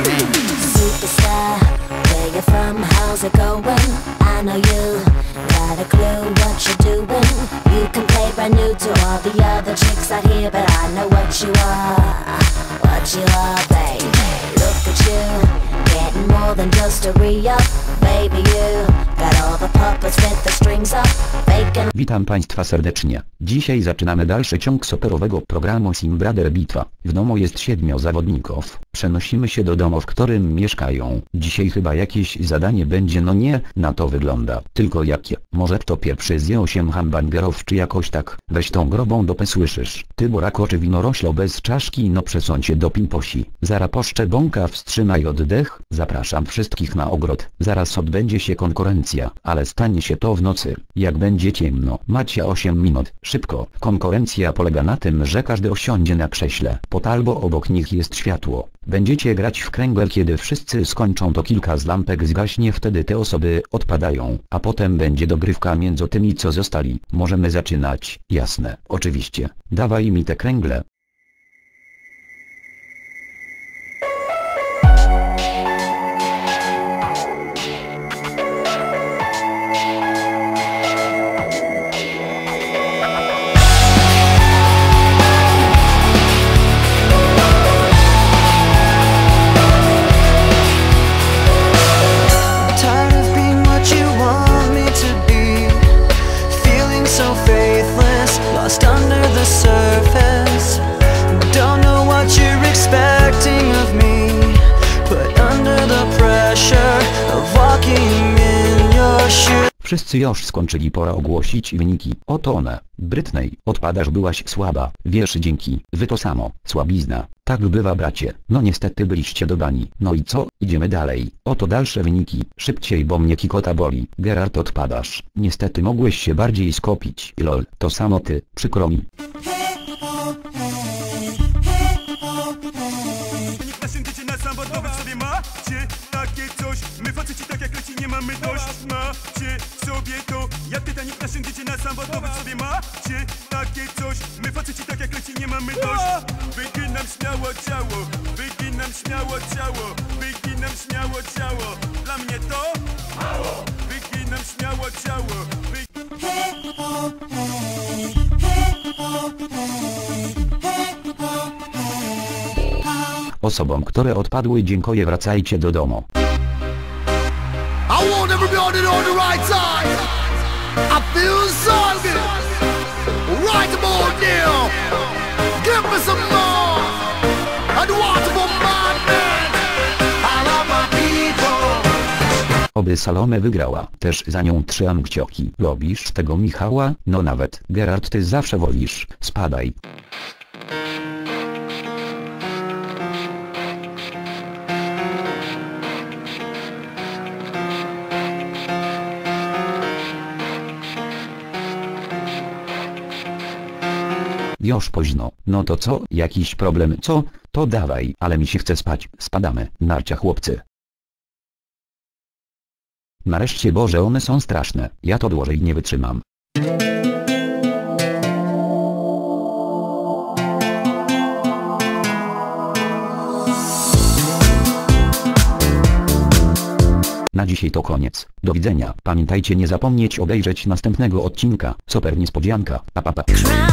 Superstar, where you from, how's it going? I know you got a clue what you're doing. You can play brand new to all the other chicks out here, but I know what you are, baby. Look at you, getting more than just a re-up. Baby, you got all the puppets with the strings up. Bacon. Witam Państwa serdecznie. Dzisiaj zaczynamy dalszy ciąg soperowego programu Sim Brother Bitwa. W domu jest 7 zawodników. Przenosimy się do domu, w którym mieszkają. Dzisiaj chyba jakieś zadanie będzie, no nie, na to wygląda. Tylko jakie? Może kto pierwszy zje 8 hamburgerów czy jakoś tak? Weź tą grobą dopę, słyszysz? Ty burako czy winoroślo bez czaszki, no przesuń się do pimposi. Zara poszcze bąka, wstrzymaj oddech. Zapraszam wszystkich na ogród. Zaraz odbędzie się konkurencja, ale stanie się to w nocy. Jak będzie ciemno, macie 8 minut. Szybko. Konkurencja polega na tym, że każdy osiądzie na krześle. Pod albo obok nich jest światło. Będziecie grać w kręgle, kiedy wszyscy skończą, to kilka z lampek zgaśnie, wtedy te osoby odpadają, a potem będzie dogrywka między tymi, co zostali. Możemy zaczynać? Jasne, oczywiście. Dawaj mi te kręgle. Lost under the surface. Don't know what you're expecting of me. Put under the pressure of walking in your shoes. Wszyscy już skończyli, pora ogłosić wyniki. Oto one. Britney, odpadasz, byłaś słaba. Wiesz, dzięki. Wy to samo. Słabizna. Tak bywa, bracie. No niestety byliście dodani. No i co? Idziemy dalej. Oto dalsze wyniki. Szybciej, bo mnie kikota boli. Gerard, odpadasz. Niestety mogłeś się bardziej skopić. Lol. To samo ty. Przykro mi. Takie coś, my faceci tak jak leci nie mamy dość. Macie sobie to, jak Titanic naszym dzieci na sam wodowy sobie macie takie coś, my faceci tak jak leci nie mamy dość. Wyginam śmiało ciało, wyginam śmiało ciało, wyginam śmiało ciało. Dla mnie to mało, wyginam śmiało ciało. Osobom, które odpadły, dziękuję, wracajcie do domu. I want everybody on the right side. I feel so good. Right about now. Give me some more. I want to my man. I love my people. Oby Salome wygrała. Też za nią trzymam kciuki. Lubisz tego Michała? No nawet. Gerard, ty zawsze wolisz. Spadaj. Już późno. No to co? Jakiś problem? Co? To dawaj, ale mi się chce spać. Spadamy. Narcia, chłopcy. Nareszcie, Boże, one są straszne. Ja to dłużej nie wytrzymam. Na dzisiaj to koniec. Do widzenia. Pamiętajcie, nie zapomnieć obejrzeć następnego odcinka. Super niespodzianka. Pa, pa, pa.